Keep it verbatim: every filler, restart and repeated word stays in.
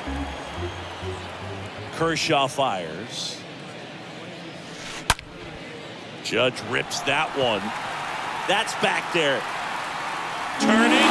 Kershaw fires. Judge rips that one. That's back there. Turning.